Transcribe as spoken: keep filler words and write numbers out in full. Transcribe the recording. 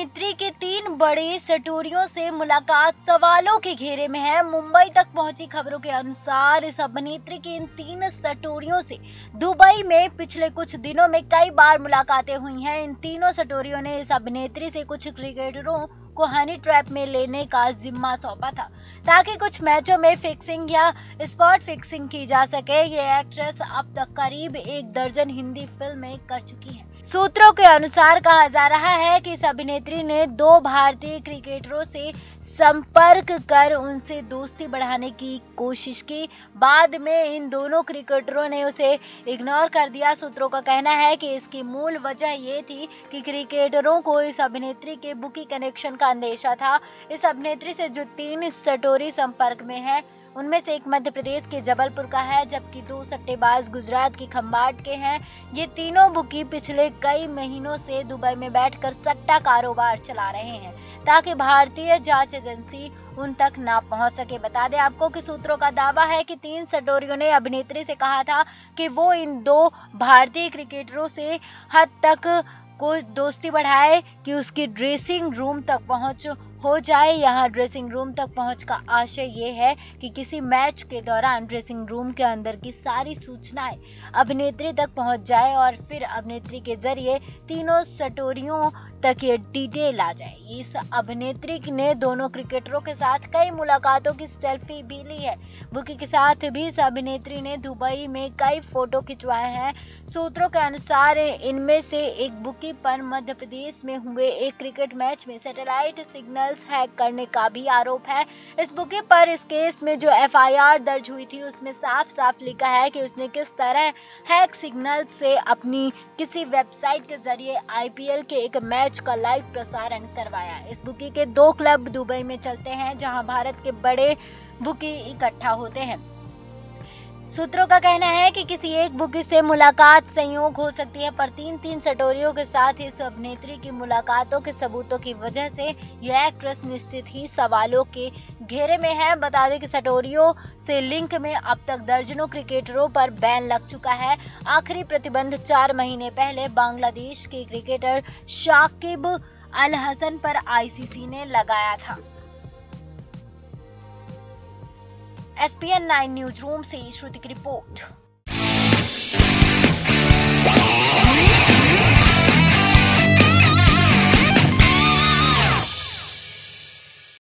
अभिनेत्री के तीन बड़े सटोरियों से मुलाकात सवालों के घेरे में है। मुंबई तक पहुंची खबरों के अनुसार इस अभिनेत्री की इन तीन सटोरियों से दुबई में पिछले कुछ दिनों में कई बार मुलाकातें हुई हैं। इन तीनों सटोरियों ने इस अभिनेत्री से कुछ क्रिकेटरों को हनी ट्रैप में लेने का जिम्मा सौंपा था ताकि कुछ मैचों में फिक्सिंग या स्पॉट फिक्सिंग की जा सके। ये एक्ट्रेस अब तक करीब एक दर्जन हिंदी फिल्में कर चुकी है। सूत्रों के अनुसार कहा जा रहा है कि इस अभिनेत्री ने दो भारतीय क्रिकेटरों से संपर्क कर उनसे दोस्ती बढ़ाने की कोशिश की। बाद में इन दोनों क्रिकेटरों ने उसे इग्नोर कर दिया। सूत्रों का कहना है कि इसकी मूल वजह ये थी कि क्रिकेटरों को इस अभिनेत्री के बुकी कनेक्शन का अंदेशा था। इस अभिनेत्री से जो तीन सटोरी संपर्क में है उनमें से एक मध्य प्रदेश के जबलपुर का है, जबकि दो सट्टेबाज गुजरात के खंभात के हैं। ये तीनों बुकी पिछले कई महीनों से दुबई में बैठकर सट्टा कारोबार चला रहे हैं ताकि भारतीय जांच एजेंसी उन तक ना पहुंच सके। बता दें आपको कि सूत्रों का दावा है कि तीन सटोरियों ने अभिनेत्री से कहा था कि वो इन दो भारतीय क्रिकेटरों से हद तक को दोस्ती बढ़ाए कि उसकी ड्रेसिंग रूम तक पहुंच हो जाए। यहाँ ड्रेसिंग रूम तक पहुंच का आशय ये है कि किसी मैच के दौरान ड्रेसिंग रूम के अंदर की सारी सूचनाएं अभिनेत्री तक पहुंच जाए और फिर अभिनेत्री के जरिए तीनों सटोरियों तक ये डिटेल आ जाए। इस अभिनेत्री ने दोनों क्रिकेटरों के साथ कई मुलाकातों की सेल्फी भी ली है। बुकी के साथ भी इस अभिनेत्री ने दुबई में कई फोटो खिंचवाए हैं। सूत्रों के अनुसार इनमें से एक बुकी पर मध्य प्रदेश में हुए एक क्रिकेट मैच में सैटेलाइट सिग्नल हैक करने का भी आरोप है। इस बुकी पर इस केस में जो एफ आई आर दर्ज हुई थी उसमें साफ साफ लिखा है कि उसने किस तरह हैक सिग्नल से अपनी किसी वेबसाइट के जरिए आई पी एल के एक मैच का लाइव प्रसारण करवाया। इस बुकी के दो क्लब दुबई में चलते हैं जहां भारत के बड़े बुकी इकट्ठा होते हैं। सूत्रों का कहना है कि किसी एक बुकी से मुलाकात संयोग हो सकती है, पर तीन तीन सटोरियों के साथ इस अभिनेत्री की मुलाकातों के सबूतों की वजह से यह एक्ट्रेस निश्चित ही सवालों के घेरे में है। बता दें कि सटोरियों से लिंक में अब तक दर्जनों क्रिकेटरों पर बैन लग चुका है। आखिरी प्रतिबंध चार महीने पहले बांग्लादेश के क्रिकेटर शाकिब अल हसन पर आई सी सी ने लगाया था। S P N nine news room से श्रुति की रिपोर्ट।